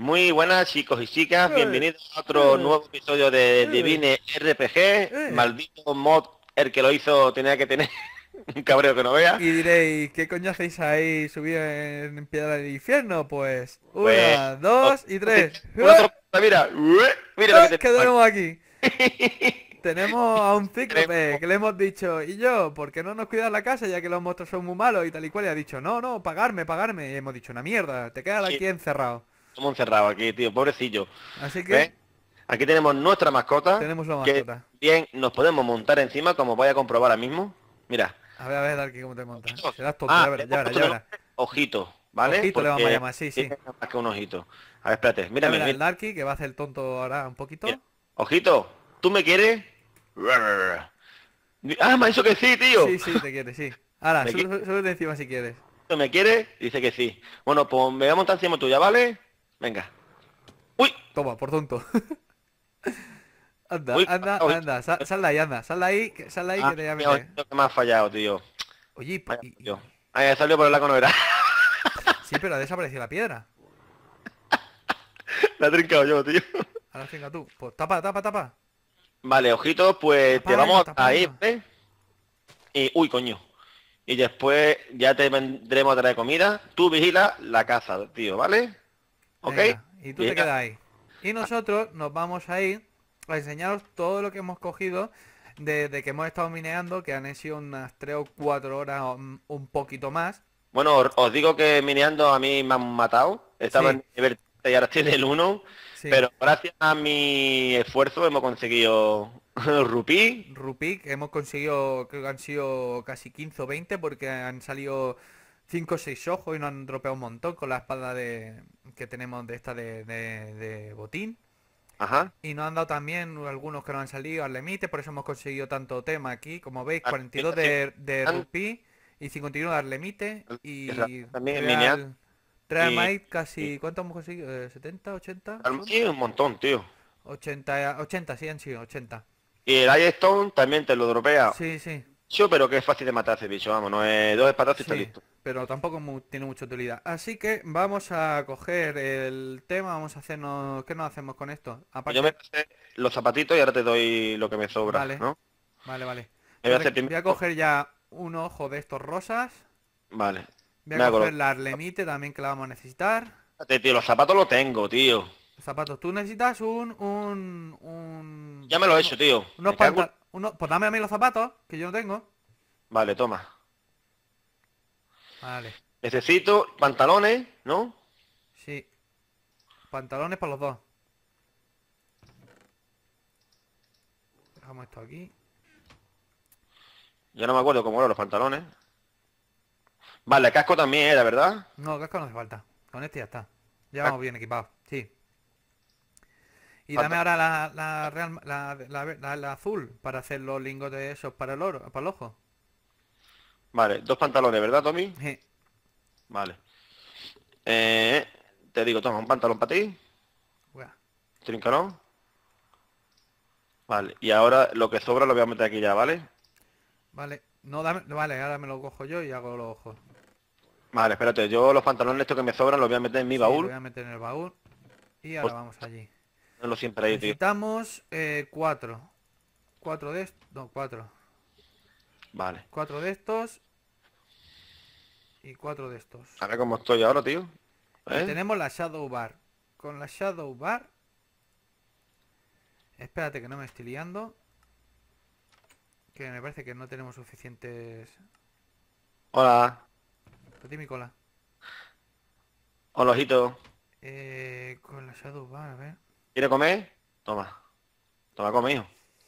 Muy buenas chicos y chicas, bienvenidos a otro nuevo episodio de Divine RPG. Maldito mod, el que lo hizo tenía que tener un cabreo que no vea. Y diréis, ¿qué coño hacéis ahí subido en Piedra del Infierno? Pues, Pues, una, dos y tres. una torta, mira, mira lo que ¿Qué tenemos tenemos aquí? aquí. Tenemos a un Tenemos- cíclope que le hemos dicho, ¿y yo? ¿Por qué no nos cuidas la casa ya que los monstruos son muy malos y tal y cual? Y ha dicho, no, no, pagarme, pagarme. Y hemos dicho, una mierda, te quedas Sí, aquí encerrado. estamos encerrados aquí, tío, pobrecillo. Así ¿Ves? que Aquí tenemos nuestra mascota, tenemos una que mascota. bien nos podemos montar encima, como voy a comprobar ahora mismo. Mira. A ver, Darky, ¿cómo te montas? Ojitos. Serás tonto, Ah, ya le verás, ya hemos verás, puesto ya de verás. nombre Ojito, ¿vale? Ojito le vamos a Porque llamar, sí, sí. tiene más que un ojito. A ver, espérate, Ya mírame, verás el mira. Darky que va a hacer el tonto ahora un Mira. poquito. Ojito, ¿tú me quieres? Ah, me ha dicho que sí, tío. Sí, sí, te quiere, sí. Ahora, ¿Me quieres? sube de encima si quieres. ¿Me quieres? Dice que sí. Bueno, pues me voy a montar encima tuya, ¿vale? Venga. Uy, Toma, por tonto. Anda, uy, anda, ojito. anda. Sal de ahí, anda. Sal de ahí Ah, que te voy a mira, meter. ojito que me ha fallado, tío. Oye, Vaya, tío. Ahí salió por el lago no era. sí, pero ha desaparecido la piedra. La he trincado yo, tío. Ahora venga tú. Pues tapa, tapa, tapa. Vale, ojito, pues te Tapadlo, vamos a ir, tapadlo. ¿vale? Y, uy, coño. Y después ya te vendremos a traer comida. Tú vigilas la casa, tío, ¿vale? ¿Ok? Venga, y tú te Vigila. quedas ahí. Y nosotros nos vamos a ir a enseñaros todo lo que hemos cogido desde que hemos estado mineando, que han sido unas 3 o 4 horas o un poquito más. Bueno, os digo que mineando a mí me han matado. Estaba Sí, en nivel 3 y ahora estoy en el 1. sí. Pero gracias a mi esfuerzo hemos conseguido rupí. Rupik, hemos conseguido, creo que han sido casi 15 o 20 porque han salido 5 o 6 ojos y nos han dropeado un montón con la espada que tenemos de esta de botín. Ajá. Y nos han dado también algunos que no han salido al límite, por eso hemos conseguido tanto tema aquí. Como veis, Ah, 42 mira, sí, de rupí y 51 al límite. Y también mineando. Real Y, Might y casi, ¿cuánto hemos conseguido? ¿70, 80 son? sí, un montón, tío. 80, 80, sí han sido, 80. Y el Stone también te lo dropea. Sí, sí. Yo, pero que es fácil de matar ese bicho, vamos, no es dos espadazos y está Sí, listo. pero tampoco tiene mucha utilidad. Así que vamos a coger el tema, vamos a hacernos... ¿Qué nos hacemos con esto? Pues yo me Aparte... pasé los zapatitos y ahora te doy lo que me sobra, Vale, ¿no? vale, vale. Me voy a Entonces hacer voy a primero. coger ya un ojo de estos rosas. Vale. Voy a Me hago coger la arlemite también que la vamos a necesitar. Tío, los zapatos los tengo, tío. Zapatos, tú necesitas Ya me lo he hecho, tío. unos Me cago pantalones... Pues dame a mí los zapatos, que yo no tengo. Vale, toma. Vale, Necesito pantalones, ¿no? sí. Pantalones para los dos. Dejamos esto aquí. Ya no me acuerdo cómo eran los pantalones. Vale, casco también era, ¿verdad? No, casco no hace falta. Con este ya está. Ya Casco, vamos bien equipados. Sí. Y dame panta- ahora la azul para hacer los lingotes esos para el oro, para el ojo. Vale, dos pantalones, ¿verdad, Tommy? Je, Vale. Eh, te digo, toma, un pantalón para ti. buah. Trincarón. Vale, y ahora lo que sobra lo voy a meter aquí ya, ¿vale? Vale. No, dame. Vale, ahora me lo cojo yo y hago los ojos. Vale, espérate, yo los pantalones estos que me sobran los voy a meter en mi Sí, lo baúl. voy a meter en el baúl. Y ahora Pues vamos allí. tenlo siempre ahí, tío. Necesitamos cuatro. Cuatro de estos. No, cuatro. Vale. Cuatro de estos. Y cuatro de estos. A ver cómo estoy ahora, tío. Y ¿Eh? tenemos la Shadow Bar. Con la Shadow Bar. Espérate que no me estoy liando. Que me parece que no tenemos suficientes... Hola. A ti mi cola. Hola, ojito. Con la Shadow Bar, a ver. ¿Quiere comer? Toma. Toma, come, hijo.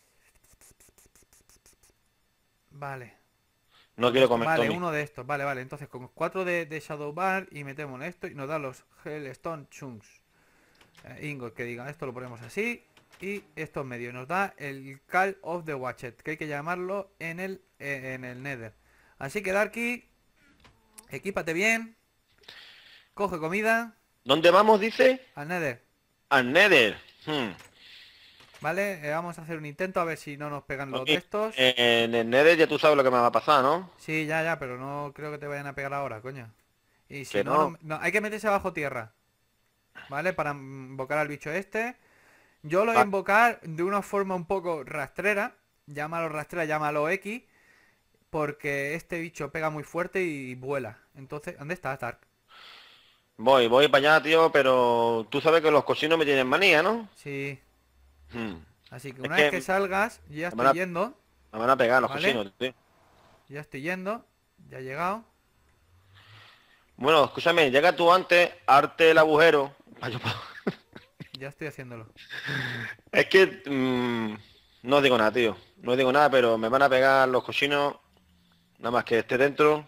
Vale. No quiero comer, Vale, Tommy. uno de estos. Vale, vale. Entonces con cuatro de Shadow Bar y metemos en esto y nos da los Hellstone Chunks. Ingot, que digan. Esto lo ponemos así. Y esto en medio. Nos da el Call of the Watchet. Que hay que llamarlo en el Nether. Así que Darky, equípate bien. Coge comida. ¿Dónde vamos, dice? Al Nether. Al Nether. Vale, vamos a hacer un intento a ver si no nos pegan los de Tommy, estos. en el Nether ya tú sabes lo que me va a pasar, ¿no? Sí, ya, ya, pero no creo que te vayan a pegar ahora, coño. Y si Que no, no. no, hay que meterse bajo tierra. ¿vale? Para invocar al bicho este. Yo lo voy a Va- invocar de una forma un poco rastrera. Llámalo rastrera, llámalo X. Porque este bicho pega muy fuerte y vuela. Entonces, ¿dónde estás, Dark? voy para allá, tío, pero tú sabes que los cochinos me tienen manía, ¿no? Sí. Hmm. Así que Es una vez que que salgas, yo ya me van estoy a, yendo. me van a pegar los ¿Vale? cochinos, tío. Ya estoy yendo. Ya he llegado. Bueno, escúchame, llega tú antes, arte el agujero. Ya estoy haciéndolo. Es que no digo nada, tío. No digo nada, pero me van a pegar los cochinos. Nada más que esté dentro.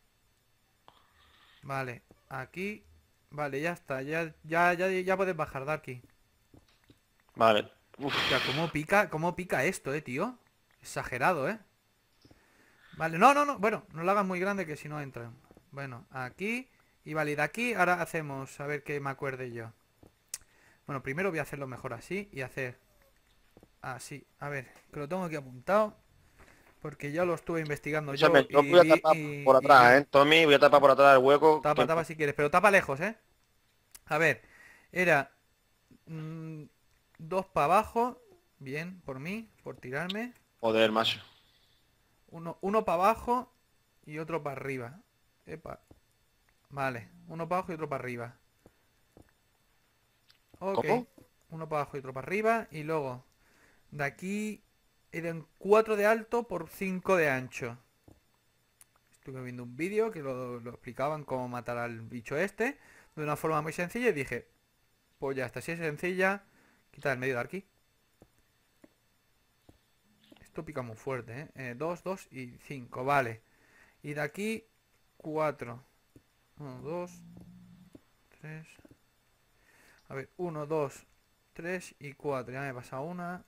Vale. Aquí. Vale, ya está. Ya puedes bajar, Darky. Vale. Uf. Hostia, cómo pica esto, tío. Exagerado, ¿eh? Vale, no, no, no. Bueno, no lo hagas muy grande que si no entran. Bueno, aquí. Y vale, y de aquí ahora hacemos, a ver que me acuerde yo. Bueno, primero voy a hacerlo mejor así y hacer así. A ver, que lo tengo aquí apuntado. Porque ya lo estuve investigando yo Escúchame, yo y voy a tapar por y atrás, vi. ¿eh? Tommy, voy a tapar por atrás el hueco. Tapa, tapa si quieres, pero tapa lejos, ¿eh? A ver, era mm, dos para abajo. Bien, por mí, por tirarme. Joder, macho. Uno para abajo y otro para arriba. Epa. Vale, uno para abajo y otro para arriba. Ok. ¿Cómo? Uno para abajo y otro para arriba. Y luego, de aquí eran 4 de alto por 5 de ancho. Estuve viendo un vídeo que lo explicaban cómo matar al bicho este de una forma muy sencilla y dije, pues ya está, si es sencilla, quita el medio de aquí. Esto pica muy fuerte, ¿eh? 2, 2 y 5, vale. Y de aquí, 4. 1, 2, 3. A ver, 1, 2, 3 y 4. Ya me he pasado una.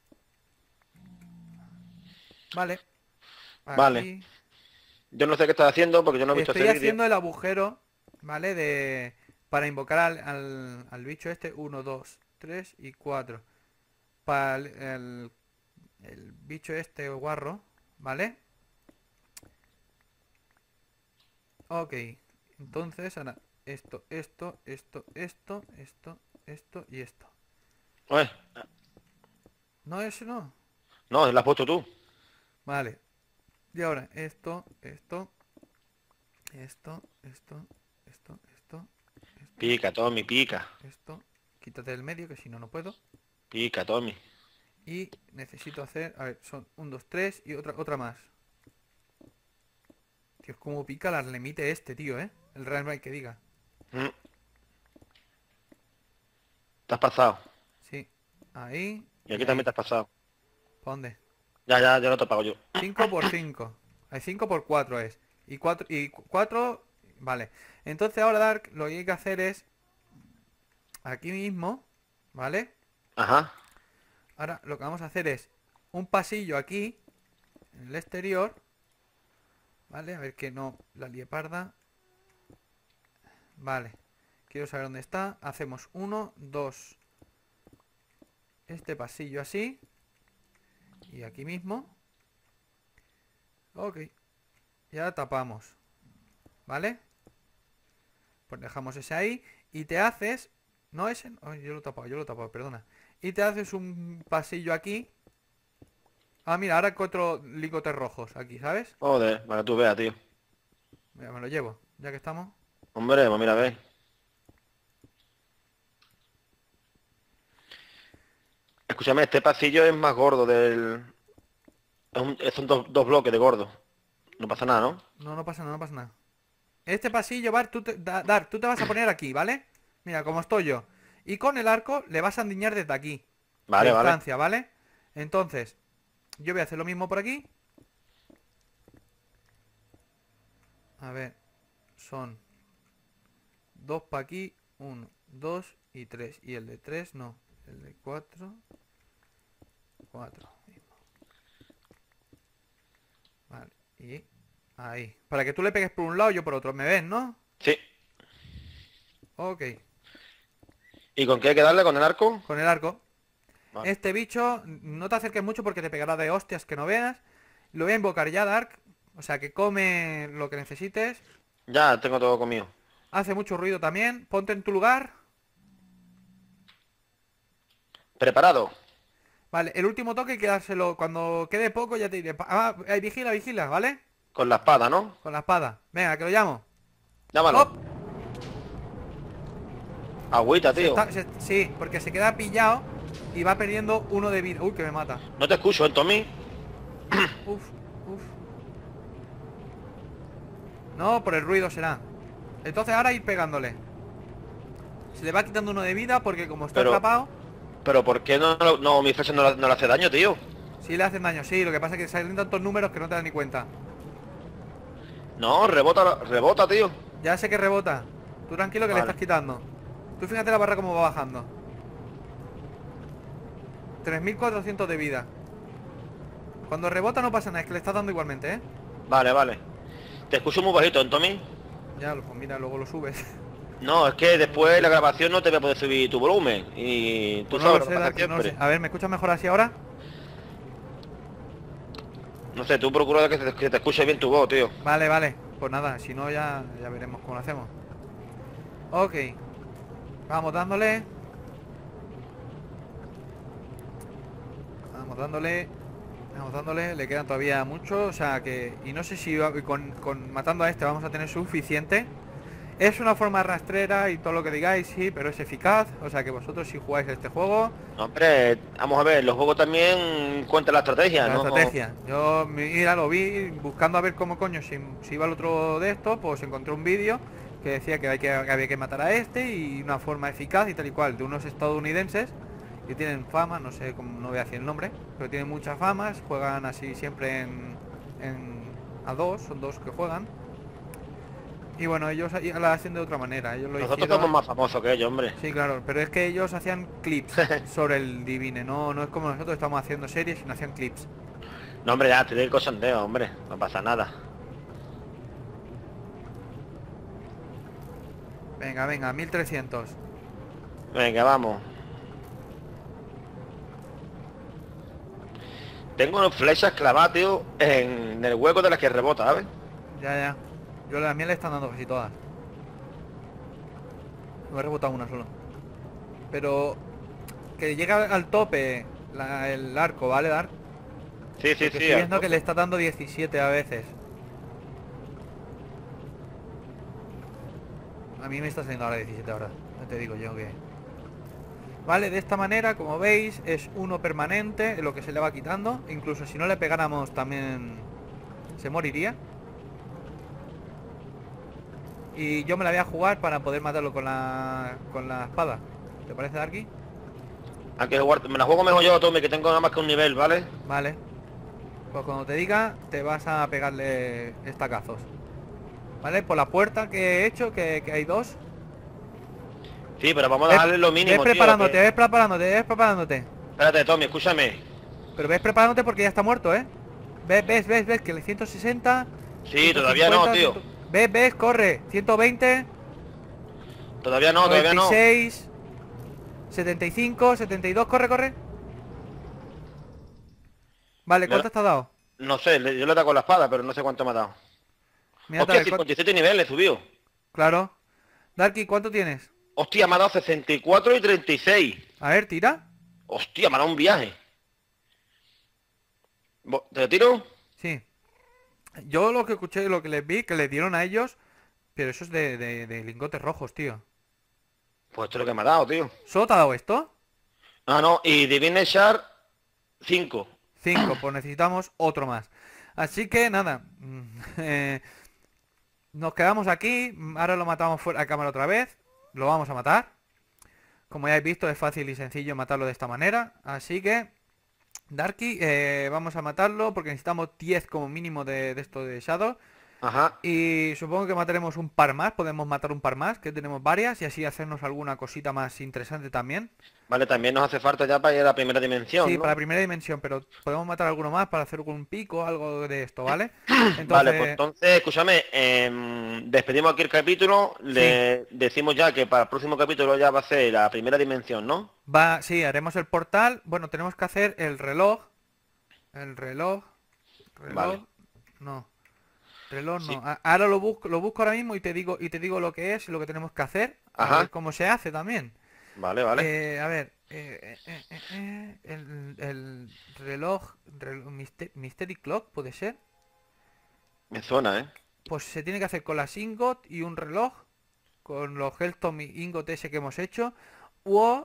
Vale. Vale. Aquí. Yo no sé qué estás haciendo porque yo no he visto ese Estoy vídeo. haciendo el agujero, ¿vale? Para invocar al bicho este. 1, 2, 3 y 4. Para el bicho este guarro, ¿vale? Ok. Entonces, ahora, esto y esto. Oye, No, ese no. no, lo has puesto tú. Vale. Y ahora, esto, Pica, Tommy, pica. esto. Quítate del medio, que si no, no puedo. Pica, Tommy. Y necesito hacer, a ver, son 1, 2, 3 y otra más. Tío, es como pica la lemite este, tío, ¿eh? El Real Madrid que diga. Mm, Te has pasado. Sí. Ahí Y y aquí también te ahí. has pasado. ¿Para dónde? Ya lo te pago yo. 5 por 5. Hay 5 por 4 es. Y cuatro. Vale. Entonces ahora, Dark, lo que hay que hacer es aquí mismo, ¿vale? Ajá. Ahora lo que vamos a hacer es un pasillo aquí, en el exterior, ¿vale? A ver que no la lie parda. Vale. Quiero saber dónde está. Hacemos 1, 2. Este pasillo así. Y aquí mismo. Ok. Ya tapamos. ¿Vale? Pues dejamos ese ahí. Y te haces... No ese... Oh, yo lo he tapado, perdona. Y te haces un pasillo aquí. Ah, mira, ahora encuentro lingotes rojos aquí, ¿sabes? Joder, para que tú veas, tío. Mira, me lo llevo, ya que estamos. Hombre, pues mira, ve. Escúchame, este pasillo es más gordo del... son dos bloques de gordo. No pasa nada, ¿no? No, no pasa nada, no pasa nada. Este pasillo, Bar, Dar, tú te vas a poner aquí, ¿vale? Mira, como estoy yo. Y con el arco le vas a endiñar desde aquí. De Vale, vale. distancia, ¿vale? Entonces, yo voy a hacer lo mismo por aquí. A ver, son dos para aquí, uno, dos y tres. Y el de tres no, el de cuatro, cuatro. Vale, y ahí. Para que tú le pegues por un lado y yo por otro. ¿Me ves, no? Sí. Ok, ¿Y con qué hay que darle? ¿Con el arco? con el arco. Vale. Este bicho, no te acerques mucho porque te pegará de hostias que no veas. Lo voy a invocar ya, Dark. O sea, que come lo que necesites. Ya, tengo todo conmigo. Hace mucho ruido también. Ponte en tu lugar. Preparado. Vale, el último toque hay que dárselo. Cuando quede poco ya te diré. Vigila, vigila, ¿vale? Con la espada, ¿no? Con la espada. Venga, que lo llamo. Llámalo. ¡Hop! Agüita, tío. Sí, porque se queda pillado y va perdiendo uno de vida. Uy, que me mata. No te escucho, Tommy. Uf, uf. No, por el ruido será. Entonces ahora ir pegándole. Se le va quitando uno de vida porque como está atrapado... Pero ¿por qué no mi flecha no le hace daño, tío? Sí le hacen daño, sí. Lo que pasa es que salen tantos números que no te das ni cuenta. No, rebota, tío. Ya sé que rebota. Tú tranquilo que le estás quitando. Tú fíjate la barra cómo va bajando. 3400 de vida. Cuando rebota no pasa nada, es que le estás dando igualmente, ¿eh? Vale, vale. Te escucho muy bajito, Tommy. Ya, pues mira, luego lo subes. No, es que después la grabación no te voy a poder subir tu volumen. Y tú Pues sabes no lo que pasa siempre. A ver, ¿me escuchas mejor así ahora? No sé, tú procura que te escuche bien tu voz, tío. Vale, vale. Pues nada, si no ya veremos cómo lo hacemos. Ok. Vamos dándole. Vamos dándole. Vamos dándole. Le quedan todavía mucho. O sea que... Y no sé si con matando a este vamos a tener suficiente. Es una forma rastrera y todo lo que digáis, sí, pero es eficaz. O sea que vosotros si jugáis este juego... Hombre, vamos a ver, los juegos también cuentan la estrategia, La ¿no? estrategia. Yo, mira, lo vi buscando a ver cómo coño si iba al otro de estos, pues encontré un vídeo que decía que había que matar a este y una forma eficaz y tal y cual, de unos estadounidenses que tienen fama, no sé cómo, no voy a decir el nombre, pero tienen muchas famas, juegan así siempre en a dos, son dos que juegan. Y bueno, ellos la hacen de otra manera. Nosotros somos más famosos que ellos, hombre. Sí, claro, pero es que ellos hacían clips sobre el Divine, no es como nosotros estamos haciendo series, sino hacían clips. No, hombre, ya, te doy el cosandeo, hombre. No pasa nada. Venga, venga, 1300. Venga, vamos. Tengo unas flechas clavadas, tío, en el hueco de las que rebota, ¿sabes? Ya. Yo a mí le están dando casi todas. Me he rebotado una solo. Pero... Que llega al tope el arco, ¿vale, Dark? Sí. Estoy viendo que le está dando 17 a veces. A mí me está saliendo ahora 17 ahora. No te digo yo que... Vale, de esta manera, como veis, es uno permanente, lo que se le va quitando. Incluso si no le pegáramos también se moriría. Y yo me la voy a jugar para poder matarlo con la espada. ¿Te parece, Darky? Aunque me la juego mejor yo, Tommy, que tengo nada más que un nivel, ¿vale? Vale. Pues cuando te diga, te vas a pegarle estacazos. ¿Vale? Por la puerta que he hecho, que hay dos. Sí, pero vamos a dejarle lo mínimo, ves preparándote, tío, ves preparándote. Espérate, Tommy, escúchame. Pero ves preparándote porque ya está muerto, ¿eh? Ves, que el 160... Sí, todavía no, tío. Ves, corre. 120... Todavía no, 96... 75, 72, corre. Vale, ¿cuánto te ha dado? No sé, yo le he dado con la espada, pero no sé cuánto me ha dado. Mira, Hostia, 57 niveles subió. Claro. Darky, ¿cuánto tienes? Hostia, me ha dado 64 y 36. A ver, tira. Hostia, me ha dado un viaje. ¿Te lo tiro? Sí. Yo lo que escuché, lo que les vi, que les dieron a ellos, pero eso es de lingotes rojos, tío. Pues esto es lo que me ha dado, tío. ¿Solo te ha dado esto? No, y Divine Shard 5. 5, pues necesitamos otro más. Así que nada. Nos quedamos aquí. Ahora lo matamos fuera de cámara otra vez. Lo vamos a matar. Como ya habéis visto, es fácil y sencillo matarlo de esta manera. Así que, Darky, vamos a matarlo porque necesitamos 10 como mínimo de esto de Shadow. Ajá. Y supongo que mataremos un par más. Podemos matar un par más, que tenemos varias. Y así hacernos alguna cosita más interesante también. Vale, también nos hace falta ya para ir a la primera dimensión, Sí, ¿no? para la primera dimensión, pero podemos matar alguno más para hacer un pico, algo de esto, ¿vale? Vale, pues entonces, escúchame, despedimos aquí el capítulo, le decimos ya que para el próximo capítulo ya va a ser la primera dimensión, ¿no? Sí, haremos el portal. Bueno, tenemos que hacer el reloj. Vale. No. Reloj Sí. no. Ahora lo busco ahora mismo y te digo lo que es y lo que tenemos que hacer. A Ajá. ver cómo se hace también. Vale. A ver, El reloj, Mystery Clock, ¿puede ser? Me suena, ¿eh? Pues se tiene que hacer con las ingot y un reloj, con los Hellstone ingot ese que hemos hecho, o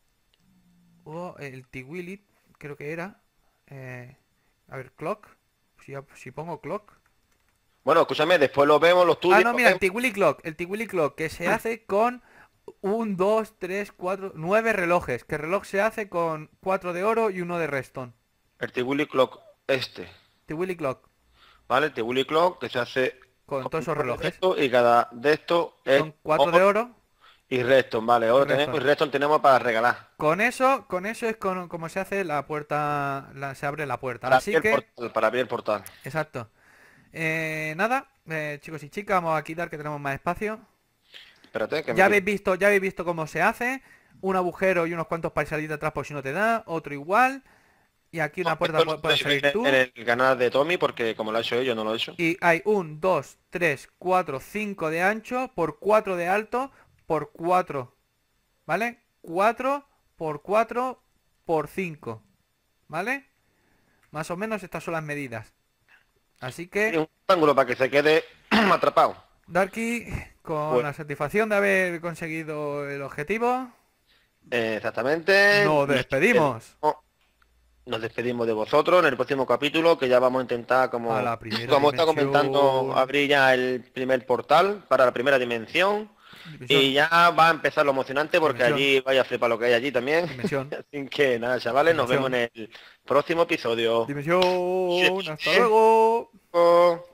el Tiwilit, creo que era. A ver, clock. Si pongo clock. Bueno, escúchame, después lo vemos, los Ah, estudios. no, mira, el Tiwili Clock, que se hace con 1, 2, 3, 4, 9 relojes. Que el reloj se hace con 4 de oro y uno de redstone. El Tiguli Clock Tiwili Clock, ¿vale? El Tiguli Clock que se hace con todos esos nueve de relojes. estos y cada de estos es Son 4 de oro. y Redstone, vale, oro tenemos Redstone. y Redstone tenemos para regalar. Con eso es como se hace la puerta, se abre la puerta. Para Así abrir el que, portal, para abrir el portal. exacto. Nada, chicos y chicas, vamos a quitar que tenemos más espacio. Espérate, que Ya me... habéis visto cómo se hace. Un agujero y unos cuantos para salir de atrás por si no te da. Otro igual. Y aquí una puerta Esto lo para podéis salir ver tú. en el canal de Tommy, porque como lo ha hecho yo no lo he hecho. Y hay 1, 2, 3, 4, 5 de ancho por 4 de alto por 4. ¿Vale? 4 por 4 por 5. ¿Vale? Más o menos estas son las medidas. Así Y que, un ángulo para que se quede atrapado. Darky, con Pues- la satisfacción de haber conseguido el objetivo, Exactamente. nos despedimos. Nos despedimos de vosotros en el próximo capítulo, que ya vamos a intentar, como, A la primera como está dimensión. comentando, abrir ya el primer portal para la primera dimensión. Y ya va a empezar lo emocionante, porque Dimensión. allí vaya a flipar lo que hay allí también. Dimensión. Así que nada, chavales, nos vemos Dimensión. en el próximo episodio. Dimensión. Hasta Sí. luego. Oh.